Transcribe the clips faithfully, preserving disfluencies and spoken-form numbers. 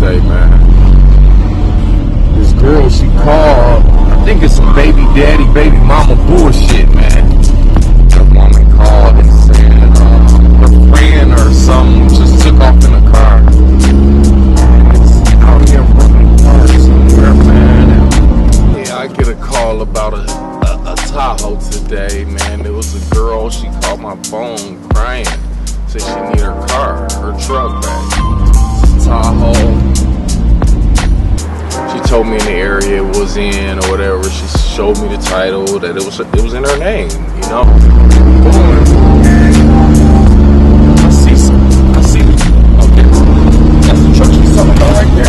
today, man. This girl, she called. I think it's some baby daddy, baby mama bullshit, man. The woman called and said uh, her friend or something just took off in a car. And it's out here running cars somewhere, man. And, yeah, I get a call about a, a, a Tahoe today, man. It was a girl, she called my phone crying. Said she need her car, her truck back. Tahoe. She told me in the area it was in or whatever. She showed me the title that it was it was in her name, you know. I see some. I see. Okay, that's the truck she's talking about right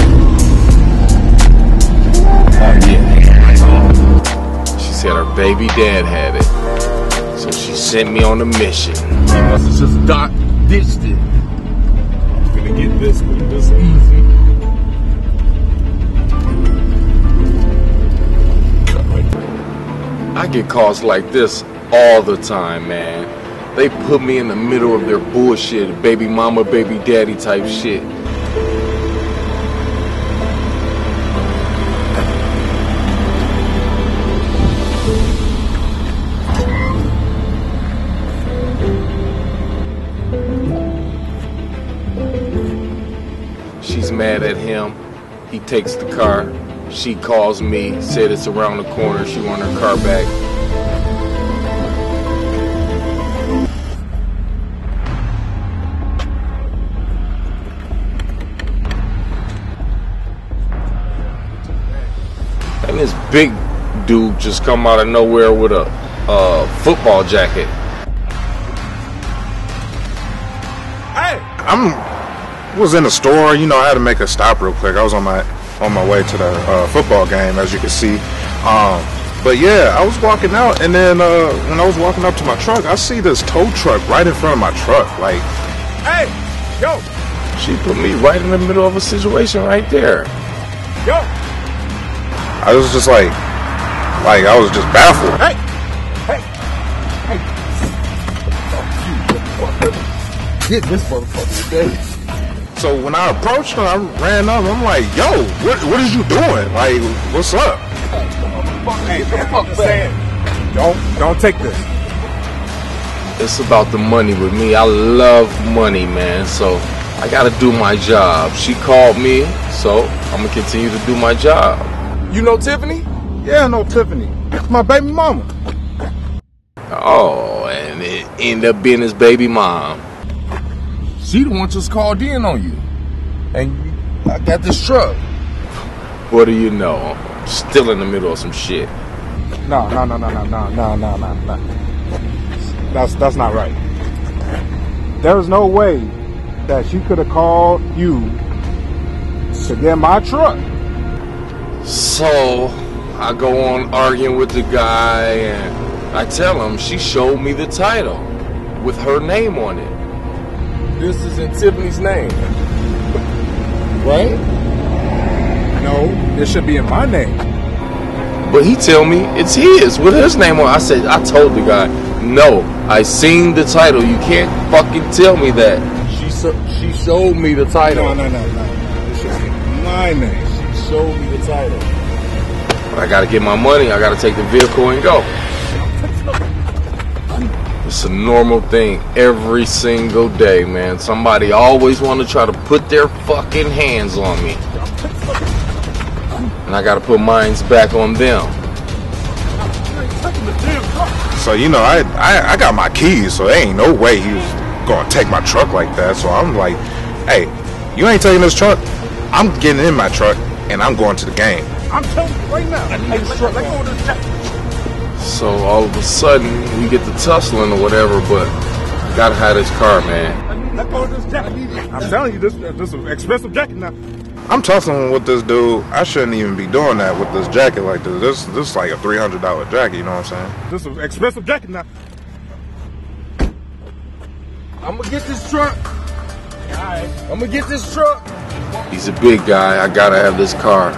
there. Uh, yeah. She said her baby dad had it, so she sent me on a mission. She must have just dot ditched it. I'm gonna get this one this easy. I get calls like this all the time, man. They put me in the middle of their bullshit, baby mama, baby daddy type shit. She's mad at him. He takes the car. She calls me, said it's around the corner. She want her car back. And this big dude just come out of nowhere with a uh, football jacket. Hey, I'm was in the store. You know, I had to make a stop real quick. I was on my on my way to the uh, football game, as you can see. Um, but yeah, I was walking out, and then uh, when I was walking up to my truck, I see this tow truck right in front of my truck. Like, hey, yo! She put me right in the middle of a situation right there. Yo! I was just like, like I was just baffled. Hey, hey, hey! Get this motherfucker today. So when I approached her, I ran up. I'm like, "Yo, what, what is you doing? Like, what's up?" Hey, fuck man. Don't, don't take this. It's about the money with me. I love money, man. So I gotta do my job. She called me, so I'm gonna continue to do my job. You know Tiffany? Yeah, I know Tiffany. It's my baby mama. Oh, and it ended up being his baby mom. She the one just called in on you. And I got this truck. What do you know? I'm still in the middle of some shit. No, no, no, no, no, no, no, no, no, no. That's that's not right. There's no way that she could have called you to get my truck. So I go on arguing with the guy, and I tell him she showed me the title with her name on it. This is in Tiffany's name, right? No, it should be in my name. But he tell me it's his with his name on. I said, I told the guy, no, I seen the title. You can't fucking tell me that. She so, she showed me the title. No, no, no, no. It should be my name. She showed me the title. But I gotta get my money. I gotta take the vehicle and go. It's a normal thing every single day, man. Somebody always want to try to put their fucking hands on me. And I gotta put mines back on them. So, you know, I, I I got my keys, so there ain't no way he was gonna take my truck like that. So I'm like, hey, you ain't taking this truck. I'm getting in my truck and I'm going to the game. I'm telling you right now. Hey, let, let, let go of this jacket. So all of a sudden we get to tussling or whatever, but gotta have this car, man. Let go of this jacket. I'm telling you, this this is an expensive jacket now. I'm tussling with this dude. I shouldn't even be doing that with this jacket like this. This this is like a three hundred dollar jacket. You know what I'm saying? This is an expensive jacket now. I'm gonna get this truck. I'm gonna get this truck. He's a big guy. I gotta have this car.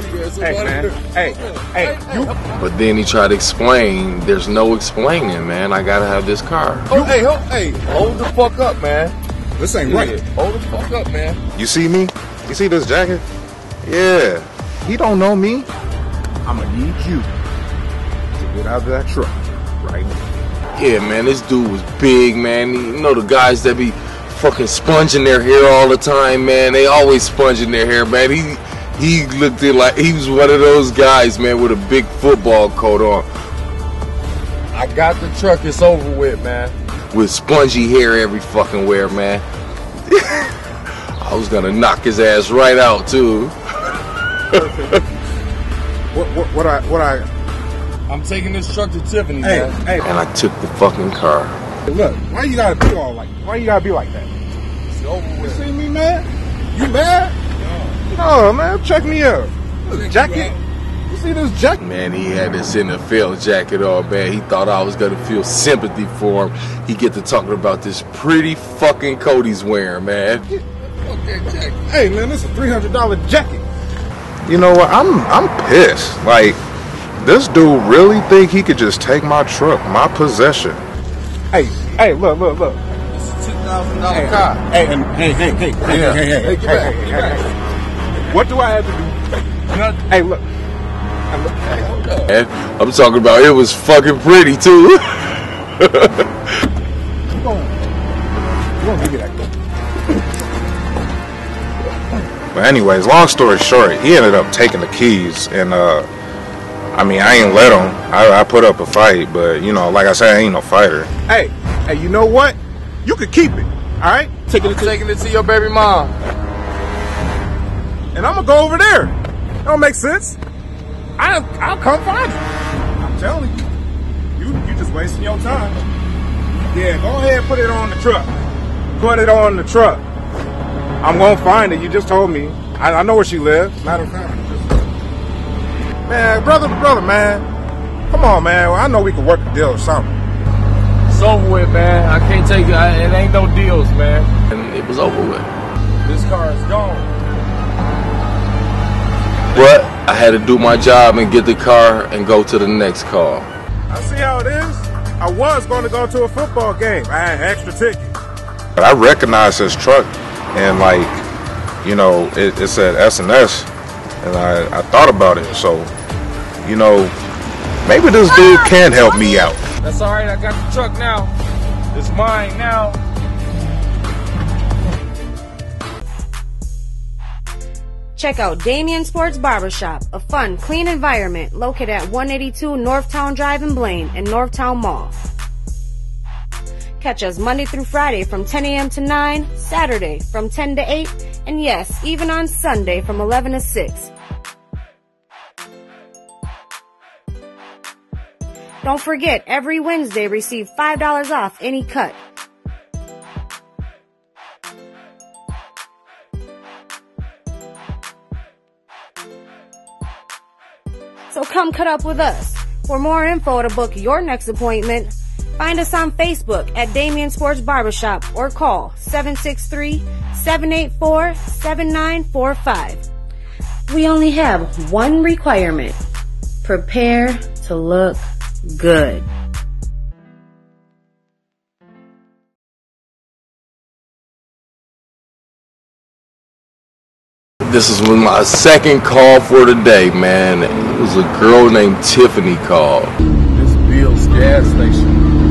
Hey, man. Hey, hey, you. But then he tried to explain, there's no explaining, man. I gotta have this car. Oh, hey, hold, hey, hold the fuck up, man. This ain't right. Hold the fuck up, man. You see me? You see this jacket? Yeah. He don't know me. I'm gonna need you to get out of that truck right now. Yeah, man, this dude was big, man. You know the guys that be fucking sponging their hair all the time, man. They always sponging their hair, man. He he looked it like he was one of those guys, man, with a big football coat on. I got the truck. It's over with, man. With spongy hair every fucking where, man. I was gonna knock his ass right out too. what, what, what I, what I? I'm taking this truck to Tiffany, Hey, man. hey, And I took the fucking car. look, why you gotta be all like? Why you gotta be like that? It's over You with. see me, man? You mad? No, man. Check me out. This jacket. You see this jacket? Man, he had this N F L jacket on, man. He thought I was gonna feel sympathy for him. He get to talking about this pretty fucking coat he's wearing, man. Hey, man, this is a three hundred dollar jacket. You know what? I'm I'm pissed. Like, this dude really think he could just take my truck, my possession. Hey, hey, look, look, look. It's a two thousand dollar Hey, car. hey, and, hey, hey, hey, hey, Yeah. hey, hey, Hey, hey, get hey, back, hey, get hey, back. hey. What do I have to do? Nothing. Hey, look. Hey, hold up. And I'm talking about it was fucking pretty too. You gonna, you gonna give me that gun? But anyways, long story short, he ended up taking the keys, and uh, I mean, I ain't let him. I, I put up a fight, but you know, like I said, I ain't no fighter. Hey, hey, you know what? You could keep it, all right? Taking I'm taking it to your baby mom. and I'm gonna go over there. That don't make sense. I, I'll come find it. I'm telling you, you, you just wasting your time. Yeah, go ahead and put it on the truck. Put it on the truck. I'm gonna find it. You just told me. I, I know where she lives. Matter of fact, man, brother to brother, man. Come on, man. I know we can work a deal or something. It's over with, man. I can't take it. I, it ain't no deals, man. And it was over with. This car is gone. But I had to do my job and get the car and go to the next call. I see how it is. I was going to go to a football game. I had extra tickets. But I recognized his truck, and like, you know, it, it said S and S, and I, I thought about it. So, you know, maybe this dude can help me out. That's all right. I got the truck now. It's mine now. Check out Damien Sports Barbershop, a fun, clean environment located at one eighty-two Northtown Drive in Blaine and Northtown Mall. Catch us Monday through Friday from ten a.m. to nine, Saturday from ten to eight, and yes, even on Sunday from eleven to six. Don't forget, every Wednesday receive five dollars off any cut. So come cut up with us. For more info to book your next appointment, find us on Facebook at Damien Sports Barbershop or call seven six three, seven eight four, seven nine four five. We only have one requirement. Prepare to look good. This is my second call for the day, man. It was a girl named Tiffany called. This Bill's gas station.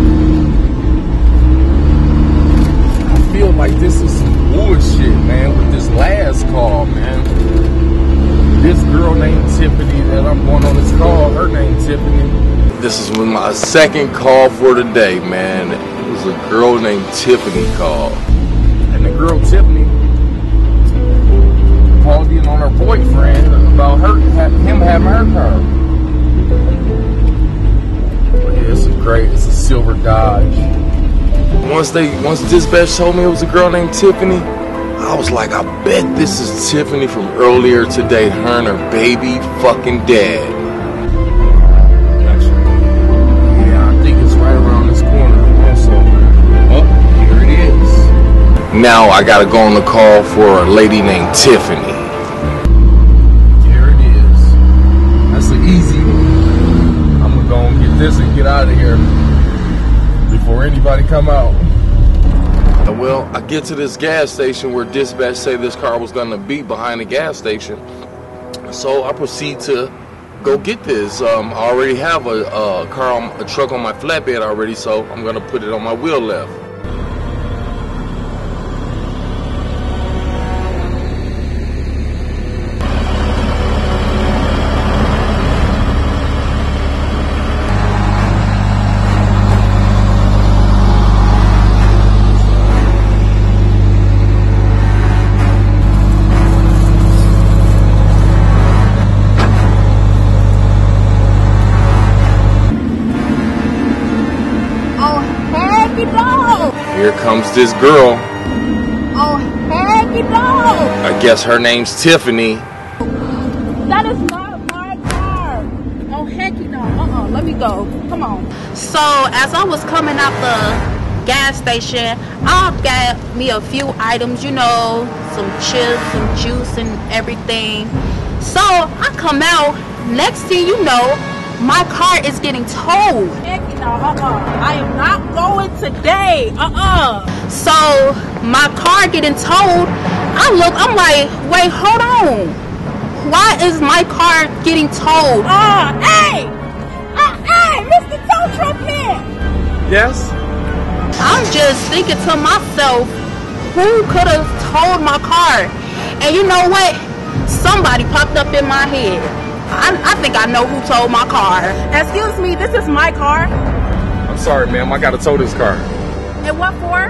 I feel like this is some bullshit, man, with this last call, man. This girl named Tiffany that I'm going on this call, her name Tiffany. This is my second call for the day, man. It was a girl named Tiffany called. And the girl Tiffany called in on her boyfriend about her, him having her car. But yeah, it's a great, it's a silver Dodge. Once they, once dispatch told me it was a girl named Tiffany, I was like, I bet this is Tiffany from earlier today, her and her baby fucking dad. Yeah, I think it's right around this corner also. Oh, here it is. Now I gotta go on the call for a lady named Tiffany. Here it is. this and get out of here before anybody come out. Well, I get to this gas station where dispatch say this car was gonna be behind the gas station. So I proceed to go get this. Um, I already have a, a car, on, a truck on my flatbed already, so I'm gonna put it on my wheel left. Here comes this girl. Oh, heck no! I guess her name's Tiffany. That is not my car. Oh, heck no. Uh-uh, let me go. Come on. So, as I was coming out the gas station, I got me a few items, you know, some chips, some juice and everything. So, I come out, next thing you know, my car is getting towed. Heck no, uh-uh. I am not going today. Uh-uh. So my car getting towed. I look, I'm like, wait, hold on. Why is my car getting towed? Uh, hey! Uh, hey, Mister Tow Truck Man! Yes? I'm just thinking to myself, who could have towed my car? And you know what? Somebody popped up in my head. I, I think I know who towed my car. Excuse me, this is my car. I'm sorry, ma'am. I gotta tow this car. And what for?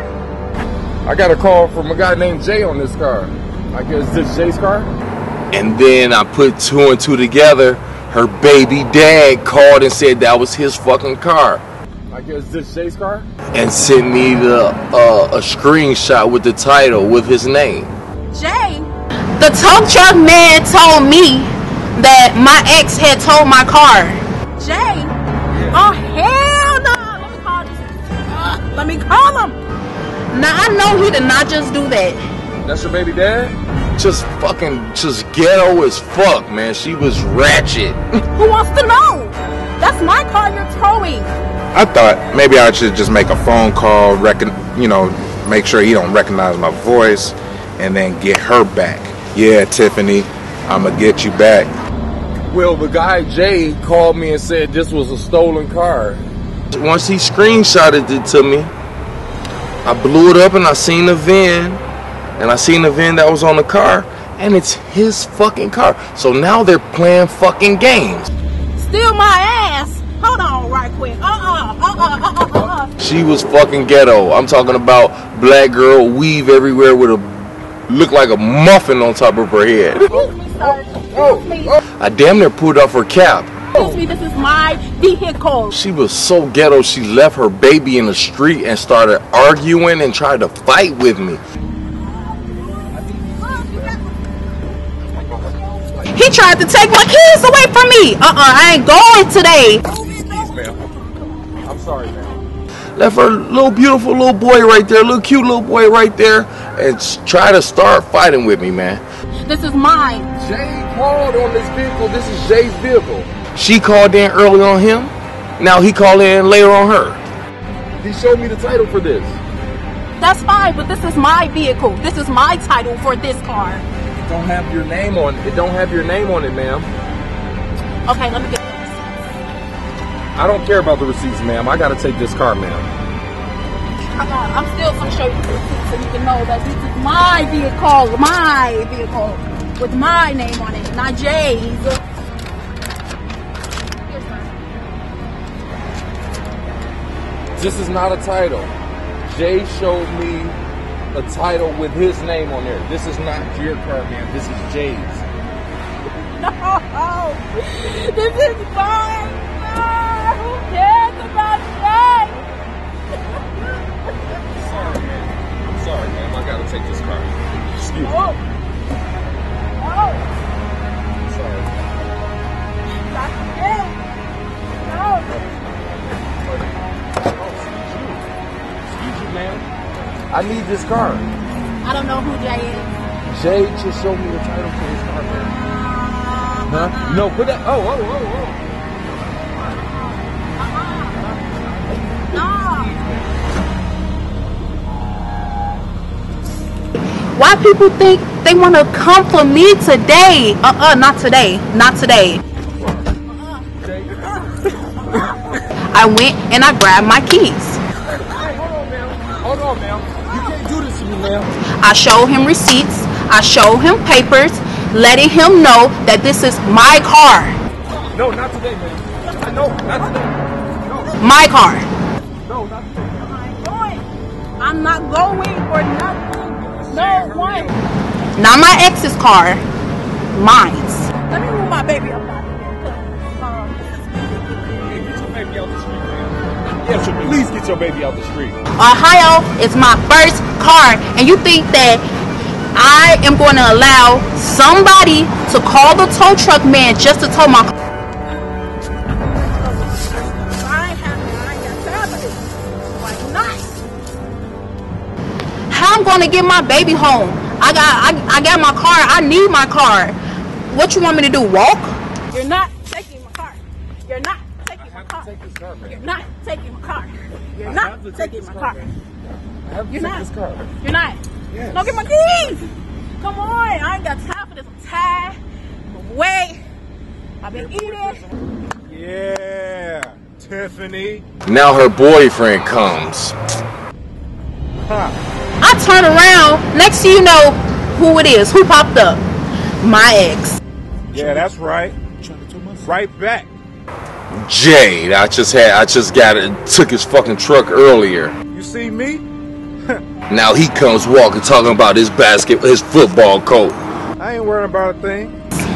I got a call from a guy named Jay on this car. I guess this Jay's car? And then I put two and two together. Her baby dad called and said that was his fucking car. I guess this Jay's car? And sent me the uh, a screenshot with the title with his name. Jay? The tow truck man told me that my ex had towed my car. Jay? Yeah. Oh, hell no! Let me call this. Uh, let me call him. Now, I know he did not just do that. That's your baby dad? Just fucking, just ghetto as fuck, man. She was ratchet. Who wants to know? That's my car you're towing. I thought maybe I should just make a phone call, reckon, you know, make sure he don't recognize my voice, and then get her back. Yeah, Tiffany, I'ma get you back. Well, the guy Jay called me and said this was a stolen car. Once he screenshotted it to me, I blew it up and I seen the V I N, and I seen the V I N that was on the car, and it's his fucking car. So now they're playing fucking games. Steal my ass. Hold on right quick. Uh-uh, uh-uh, uh-uh, uh-uh. She was fucking ghetto. I'm talking about black girl, weave everywhere with a, look like a muffin on top of her head. Excuse me, sir. Excuse me. I damn near pulled off her cap. Excuse me, this is my vehicle. She was so ghetto, she left her baby in the street and started arguing and tried to fight with me. He tried to take my kids away from me. Uh-uh, I ain't going today. Please, ma'am. I'm sorry, ma'am. Left her little beautiful little boy right there, little cute little boy right there, and try to start fighting with me, man. This is mine. Jay called on this vehicle. This is Jay's vehicle. She called in early on him. Now he called in later on her. He showed me the title for this. That's fine, but this is my vehicle. This is my title for this car. It don't have your name on it. It don't have your name on it, ma'am. Okay, let me get this. I don't care about the receipts, ma'am. I gotta take this car, ma'am. Uh, I'm still gonna show you the receipt so you can know that this is my vehicle, my vehicle, with my name on it, not Jay's. This is not a title. Jay showed me a title with his name on there. This is not your car, man. This is Jay's. No, this is mine. Ah, who cares about Jay? Sorry, man. I'm sorry, ma'am. I gotta take this car. Excuse me. Oh. Oh. Sorry. That's it. No. Man, I need this car. I don't know who Jay is. Jay just showed me the title for his car, man. Huh? No, put that. Oh, oh, oh, oh. Uh-uh. Why people think they want to come for me today? Uh-uh, not today. Not today. I went and I grabbed my keys. Hey, hold on, ma'am. Hold on, ma'am. You can't do this to me, ma'am. I showed him receipts. I showed him papers, letting him know that this is my car. No, not today, ma'am. No, not today. No. My car. No, not today. I'm not going for nothing. No one. Not my ex's car. Mine's. Let me move my baby up out of here. Um, Get your baby out the street, man. Yes, please get your baby out the street. Ohio is my first car, and you think that I am going to allow somebody to call the tow truck man just to tow my car? I ain't having it. I ain't got time for this. Why not? How I'm going to get my baby home? I got, I, I got my car. I need my car. What you want me to do? Walk? You're not taking my car. You're not taking my car. You're not taking my car. You're not taking my car. You're not. You're not. No, get my keys. Come on. I ain't got time for this. I'm tired. I'm away. I've been eating. Yeah, Tiffany. Now her boyfriend comes. Huh. I turn around. Next thing you know who it is. Who popped up? My ex. Yeah, that's right. Right back. Jade, I just had, I just got it, took his fucking truck earlier. You see me? Now he comes walking, talking about his basket, his football coat. I ain't worrying about a thing.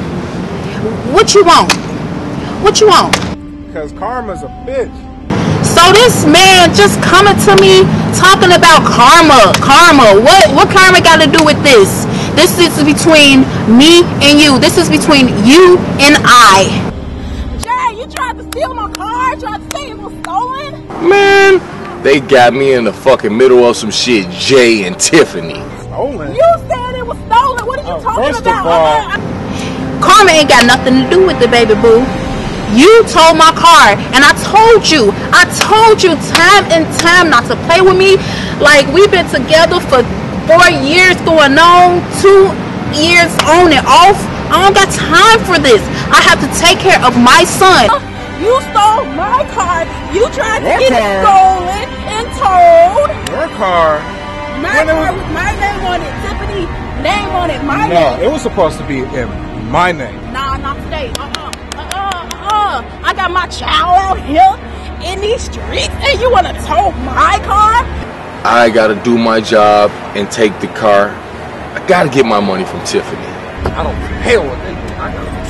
What you want? What you want? Cause karma's a bitch. So this man just coming to me talking about karma. Karma. What what karma got to do with this? This is between me and you. This is between you and I. Jay, you tried to steal my car. Tried to say it was stolen. Man, they got me in the fucking middle of some shit, Jay and Tiffany. Stolen? You said it was stolen. What are you Oh, talking first of about? all- Uh, uh, Karma ain't got nothing to do with the baby boo. You told my car, and I told you, I told you time and time not to play with me. Like, we've been together for four years going on, two years on and off. I don't got time for this. I have to take care of my son. You stole my car. You tried to Your get car? it stolen and told. Your car? My When it car was- with my name on it. Tiffany name on it. My No, name. it was supposed to be in my name. Nah, not today. Uh-uh. Uh-uh. Uh-uh. I got my child out here in these streets and you want to tow my car? I gotta do my job and take the car. I gotta get my money from Tiffany. I don't hell what they do. I got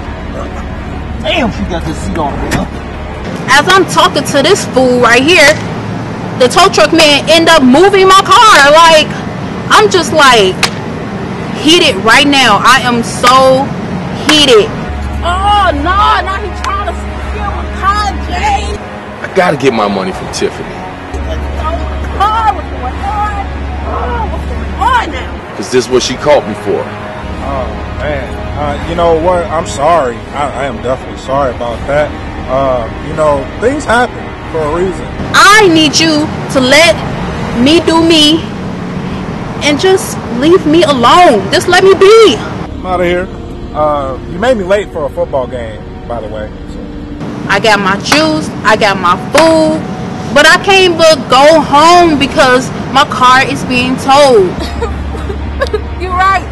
Damn, she got this seat on, man. As I'm talking to this fool right here, the tow truck man end up moving my car. Like, I'm just like heated right now. I am so heated. Oh, no. Now he's trying to steal my car, Jay. I gotta get my money from Tiffany. Stole my car. What's going on? Oh, what's going on now? Cause this is what she called me for. Oh, man. Uh, you know what? I'm sorry. I, I am definitely sorry about that. Uh, you know, things happen for a reason. I need you to let me do me and just leave me alone. Just let me be. I'm out of here. Uh, you made me late for a football game, by the way. So. I got my juice, I got my food, but I can't but go home because my car is being towed. You're right.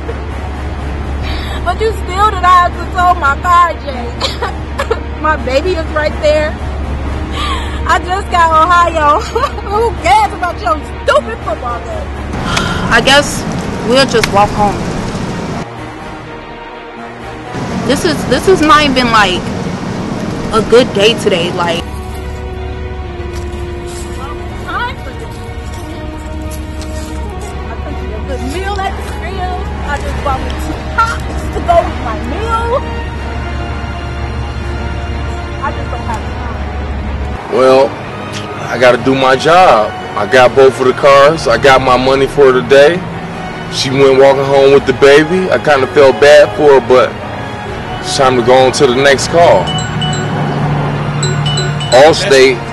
But you still did I have to tow my car, Jay. My baby is right there. I just got Ohio. Who cares about your stupid football game? I guess we'll just walk home. This is this is not even like a good day today. Like, Time for this. I took me a good meal at the crib. I just bought me two pops to go with my meal. I just don't have time. Well, I gotta do my job. I got both of the cars. I got my money for today. She went walking home with the baby. I kind of felt bad for her, but it's time to go on to the next call. Allstate